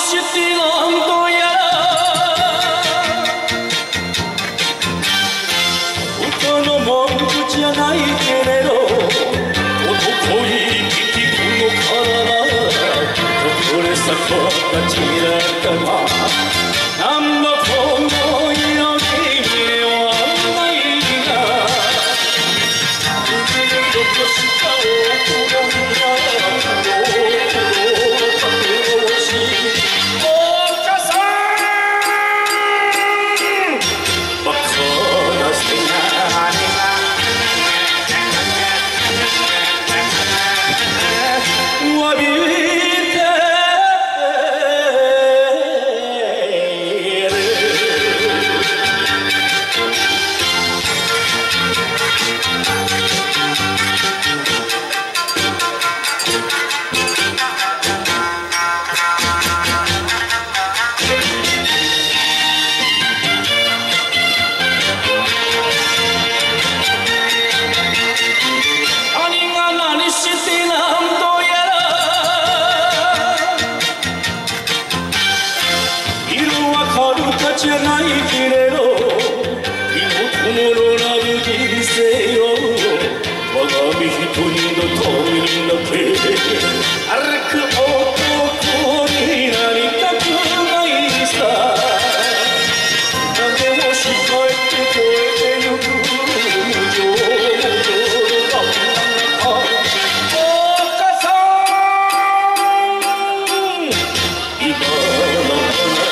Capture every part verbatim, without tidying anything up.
시티 남도야 웃어도 멈추지 않아 이 게레로 오토코이 키키 구노 카라나 도코레 사코가 지라까마 남도 포모 이러기 와나이가 우주를 싶다ないけれど妹のラブ人生よ我が身一人のためにだけ歩く男になりたくないさ何でもし返って超えてゆく無情の中おっかさん今の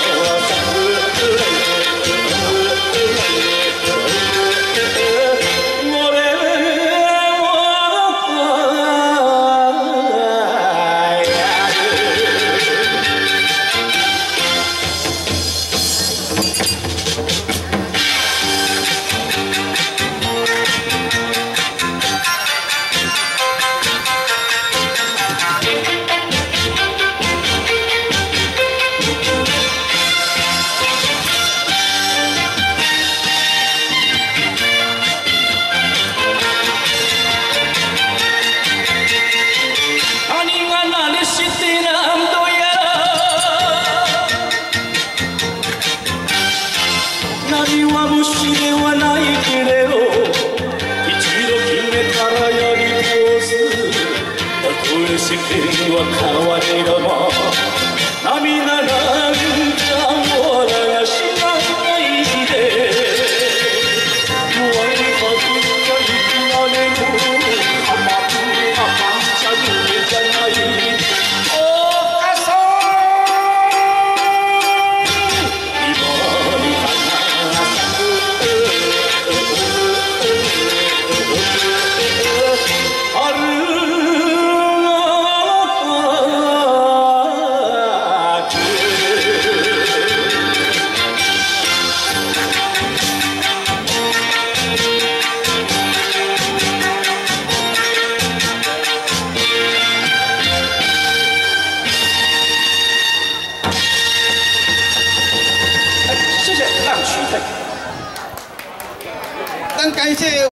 何は虫ではないけれど一度決めたらやり通すたとえ世間は変われども涙なんかも流しないで弱いはずが生きられる甘く甘んじゃ夢じゃないお母さん真感谢。